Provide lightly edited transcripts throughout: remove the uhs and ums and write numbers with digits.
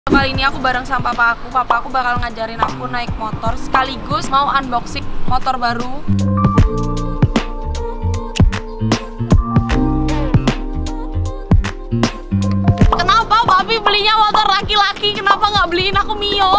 Kali ini aku bareng sama papa aku bakal ngajarin aku naik motor sekaligus mau unboxing motor baru. Kenapa papi belinya motor laki-laki, kenapa nggak beliin aku Mio?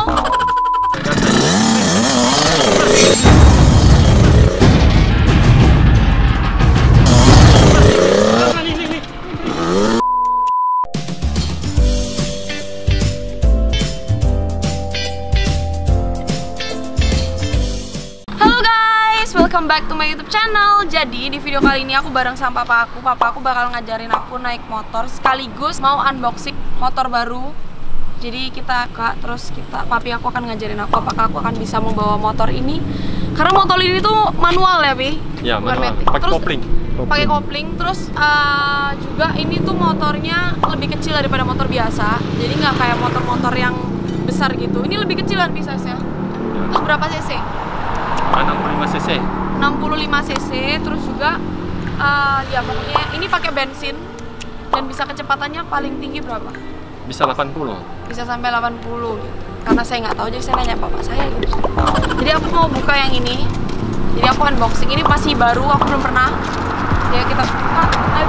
Welcome back to my YouTube channel. Jadi di video kali ini aku bareng sama papa aku bakal ngajarin aku naik motor sekaligus mau unboxing motor baru. Jadi papi aku akan ngajarin aku apakah aku akan bisa membawa motor ini. Karena motor ini tuh manual ya, Pi? Ya, manual. Pakai kopling. Pakai kopling. Terus juga ini tuh motornya lebih kecil daripada motor biasa. Jadi nggak kayak motor-motor yang besar gitu. Ini lebih kecil kan size-nya. Terus berapa cc? 65 cc. 65 cc, terus juga ya pokoknya ini pakai bensin dan bisa kecepatannya paling tinggi berapa? Bisa 80. Bisa sampai 80 gitu. Karena saya nggak tahu jadi saya nanya papa saya gitu. Jadi aku mau buka yang ini. Jadi aku unboxing, ini masih baru, aku belum pernah. Ya kita buka. Ayo.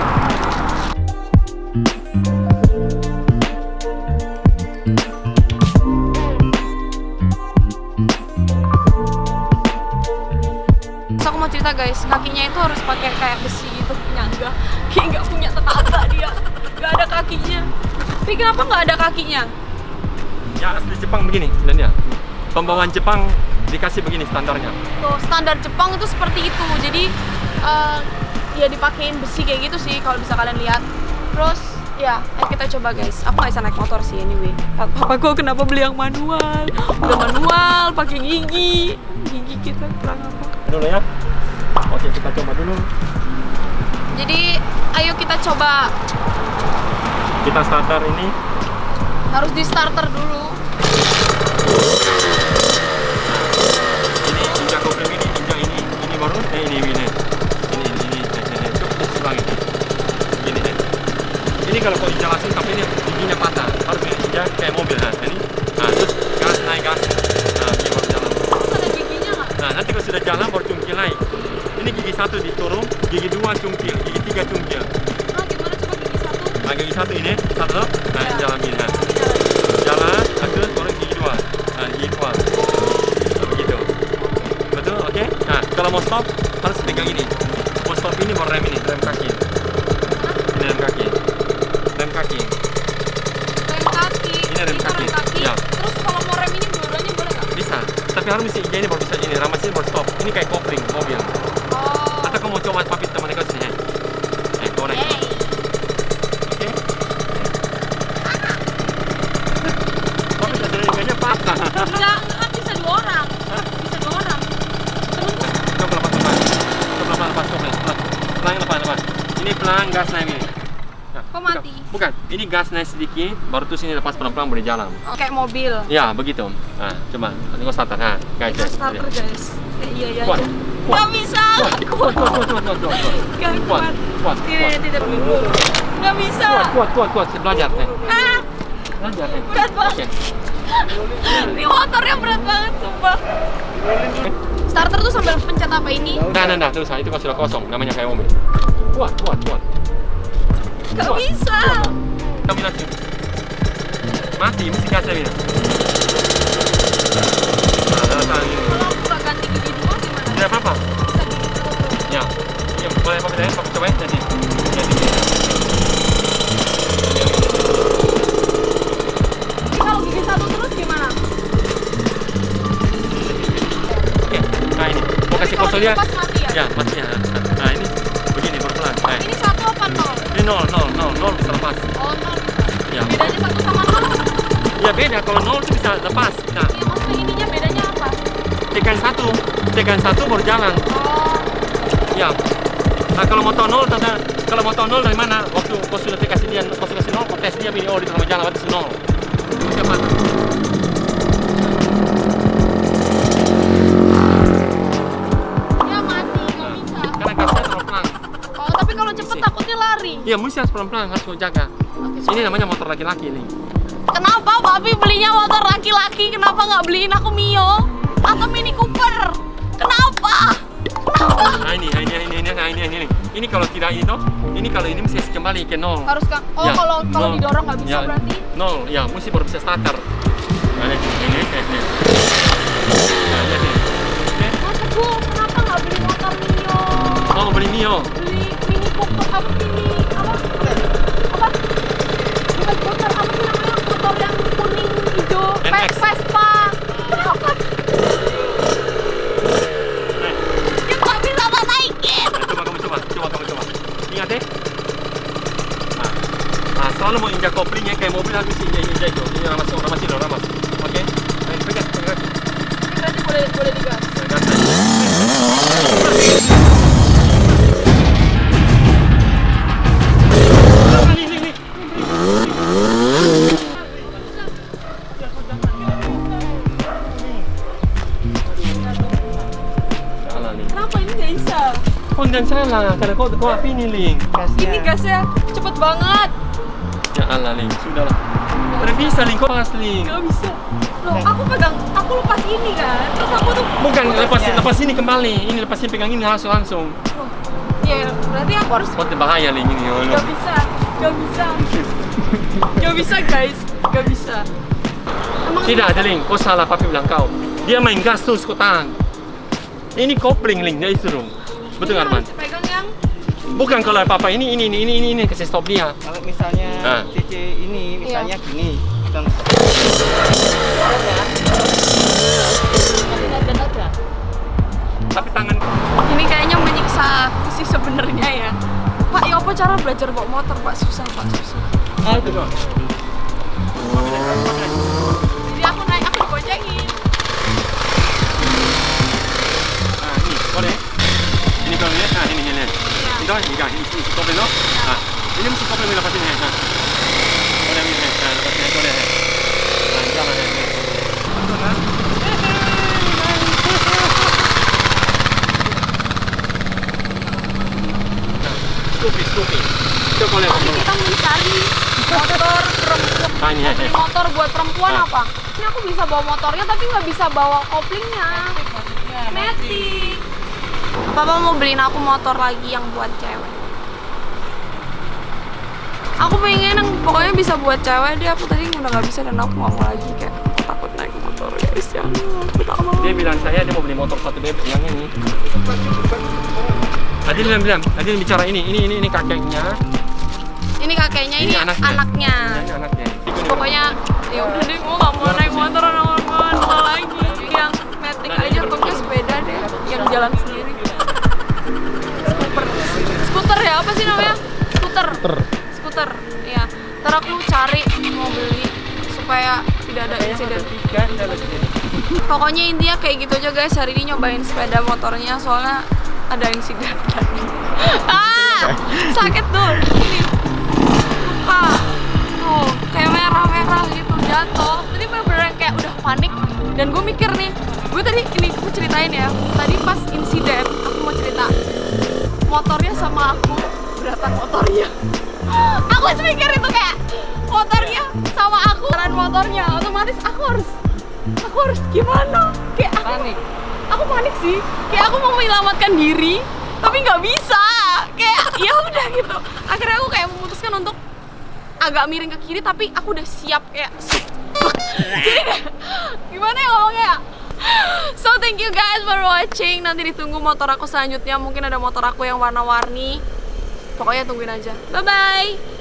Aku mau cerita guys, kakinya itu harus pakai kayak besi gitu, penyangga. Kayak nggak punya tetangga dia, nggak ada kakinya. Tapi kenapa nggak ada kakinya? Ya asli Jepang begini, dan ya pembawaan Jepang dikasih begini standarnya. Tuh standar Jepang itu seperti itu, jadi ya dipakein besi kayak gitu sih kalau bisa kalian lihat. Terus ya, ayo kita coba guys. Aku nggak bisa naik motor sih anyway. Papaku kenapa beli yang manual? Udah manual, pakai gigi kita kurang apa? Dulu ya. Oke, kita coba dulu. Jadi, ayo kita coba. Kita starter ini. Harus di starter dulu. Ini injak kopling ini, injak ini baru. Ini. Cukup selang ini. Gini deh. Ini kalau kau injak langsung tapi ini giginya patah. Harus injak kayak mobil. Nah, ini. Nah, terus gas naik gas. Nah, ini baru jalan. Ada giginya nggak? Nah, nanti kalau sudah jalan baru cungkil naik. Ini gigi 1 diturun, gigi 2 cungkil, gigi 3 cungkil. Nah, gimana coba gigi 1? Nah, gigi 1 ini, satu, nah ya. jalan ini. Nah. Jalan, terus turun gigi 2. Nah, gigi 2. Nah, begitu. Betul, oke? Nah, kalau mau stop, harus pegang ini. Mau stop ini, mau rem ini, rem kaki. Ini rem kaki. Rem kaki. Rem kaki. Ini rem kaki. Ya. Terus kalau mau rem ini dua-duanya boleh nggak? Bisa. Tapi harus mesti ini baru bisa ini, rem sini baru stop. Ini kayak kopling mobil. Oh. Atau kamu mau coba papi teman kau sini? Kau naik. Oke. Papi sudah kayaknya patah. Enggak, kan bisa 2 orang. Bisa 2 orang. Coba lepas. Pelan lepas. Ini pelan gas naik ini. Nah, Kok mati? Bukan. Ini gas naik sedikit, baru terus ini lepas pelan-pelan boleh jalan. Kayak mobil. Ya begitu. Nah, coba. Ini kau starter. Nah, guys. Kita starter guys. Iya. Kuat. Nggak bisa. Kuat. Tidak. Nggak bisa. Kuat. Belajar nih. Belajar nih. Berat banget. Ini motornya berat banget, sumpah. Starter tuh sambil pencet apa ini? Nah, terus itu kan sudah kosong, namanya kayak mobil. Kuat. Nggak bisa. Kamu lagi. Mati, mesti kasih ini. Nah, Kalau aku nggak ganti gigi 2 gimana? tidak apa-apa. Bisa gigi 1. Ya, boleh pakai saya, pakai coba jadi. Kalau gigi 1 terus gimana? Oke, nah ini. Mau kasih Kalau kosong dia? dilepas mati ya? Ya, mati ya. Nah, ini begini pelan-pelan. Nah, Ini 1 apa 0? ini 0 bisa lepas. Oh 0. Ya. Bedanya 1 sama 0? Ya beda, kalau 0 itu bisa lepas. Nah, Iya, maksudnya ininya bedanya apa? tekan 1 baru jalan. Oh, Ya. Nah, kalau motor 0 dari mana? Waktu kau sudah kasih 0, kau tes dia ini, oh di tengah jalan berarti 0. Bisa patah. ya mati, nggak bisa. Karena gasnya terlalu pelan. Oh, tapi kalau cepet takutnya lari. Iya, mesti harus pelan-pelan, harus kau jaga. Oke, Ini namanya motor laki-laki nih. Kenapa papi belinya motor laki-laki? Kenapa nggak beliin aku Mio atau Mini Cooper? Kenapa? Nah ini. Ini kalau tidak ini toh, ini kalau ini mesti kembali ke nol. Harus kan? Oh Ya, kalau nol. didorong nggak bisa Ya, berarti? nol, ya mesti baru bisa starter. Nah ini. Nah ini. Oke. Masa Bu, kenapa nggak beli motor Mio? Oh beli Mio. Beli Mini Cooper apa Mini apa? Bukan Cooper apa sih namanya? Motor yang kuning hijau. NX. Vespa. Kenapa? Ya nggak bisa tak naikin. Coba. Ingat deh. Nah, selalu mau injak koplingnya kayak mobil harus injak itu. Ini ramas. Oke. Nah, pegang. Berarti boleh digas. Gas aja. Kenapa ini nggak bisa? Oh, dan salah, karena kau api ini, Ling. Ini gasnya cepet banget. Ya Allah, Ling, sudahlah. Tidak bisa, Ling, kau pas, Ling. Nggak bisa. Loh, aku lepas ini kan. Terus aku tuh Bukan, lepas ini kembali. Ini lepas ini pegang ini langsung. Oh, iya, berarti aku harus. Kau bahaya, Ling, ini. Nggak bisa guys, nggak bisa. Emang Tidak ada, Ling, kau salah, papi bilang kau. Dia main gas terus, kau tahan. Ini kopling, Ling, dia disuruh. Betul, ini Arman? harus pegang yang Bukan kalau papa ini kasih stop dia. Kalau misalnya CC ini misalnya gini, kita Tapi tangan ini kayaknya menyiksa aku sih sebenarnya ya. Pak, ya apa cara belajar bawa motor, Pak? Susah, Pak, susah. itu kok. Jadi aku diboncengin. Nah, ini, boleh. Ini kalau lihat, nah ini. Ini kopling, no? Nah, ini mesti kopling lepas ini. Nah. Boleh, ini. Nah, lepas ini, boleh. Nah, jalan, ini. Scoopy. Coba boleh. Tapi kita mencari motor perempuan. Nah, ini. Motor buat perempuan Ah. apa? Ini aku bisa bawa motornya tapi nggak bisa bawa koplingnya. Matic. Papa mau beliin aku motor lagi yang buat cewek. Aku pengen yang pokoknya bisa buat cewek deh. Aku tadi udah nggak bisa dan aku nggak mau lagi kayak takut naik motor guys ya. Aku tak mau. Dia bilang dia mau beli motor satu bebek yang ini. Adil bicara ini kakeknya. Ini kakeknya, ini anaknya. Ini anaknya. Pokoknya ya udah deh, gue nggak mau naik motor lagi. Yang matic aja atau enggak sepeda deh, yang jalan sendiri. Skuter ya, apa sih namanya? Skuter. Ya. Ntar aku cari mau beli supaya tidak ada insiden. Pokoknya intinya kayak gitu aja guys. Hari ini nyobain sepeda motornya soalnya ada insiden. Sakit tuh. Ini. Luka. Tuh, kayak merah-merah gitu jatuh. Tadi bener-bener kayak udah panik. Dan gue mikir nih, gue tadi ini aku ceritain ya. Tadi pas insiden aku mau cerita. Motornya sama aku beratan motornya. Aku mikir itu kayak motornya sama aku jalan motornya, otomatis aku harus gimana? Kayak aku panik sih. Kayak aku mau menyelamatkan diri, tapi nggak bisa. Kayak ya udah gitu. Akhirnya aku kayak memutuskan untuk agak miring ke kiri, tapi aku udah siap kayak. Jadi kayak, gimana ya ngomongnya? So thank you guys for watching. Nanti ditunggu motor aku selanjutnya. Mungkin ada motor aku yang warna-warni. Pokoknya tungguin aja. Bye bye.